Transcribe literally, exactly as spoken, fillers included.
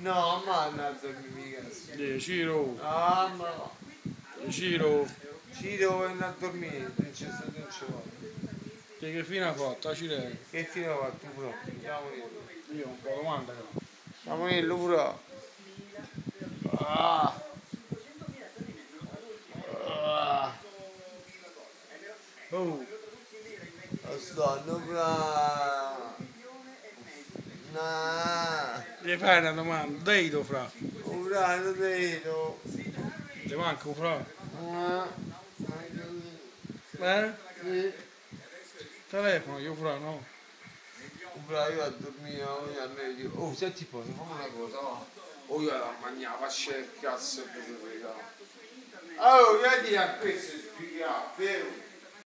No, ma non a dormire mica. Eh, Ciro, Ah, ma no. Ciro, Ciro viene a dormire, non c'è stato non ci vuole. che, che fine ha fatto? Accidenti. Che fine ha fatto però? Siamo lì. Io un po' domanda però. Siamo lì, lo però. Ah. Ah. Oh, Lo sto, non fra. No. gli fai una domanda, dito fra. Un fra, non vedo. Ti manca un fra? Ah. Eh? Sì. Telefono, io fra no. Un fra, io a dormire, io a me dico, oh senti poi, facciamo una cosa, va. Oh io la mangiavo, faccio il cazzo che ti frega. Allora, io ti a questo spiegare, vero?